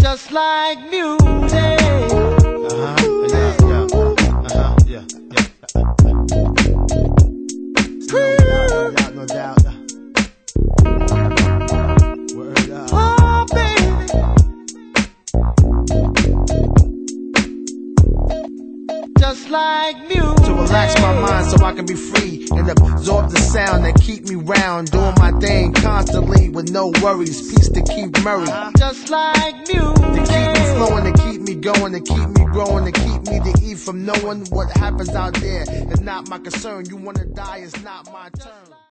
just like music. No doubt. Word up. Oh, baby. Just like music. To relax my mind so I can be free and absorb the sound that keep me round, doing my thing constantly with no worries. Peace to keep Murray. Just like music. To keep me flowing, to keep me going, to keep me growing, to keep me to eat from knowing what happens out there is not my concern. You wanna die, it's not my turn.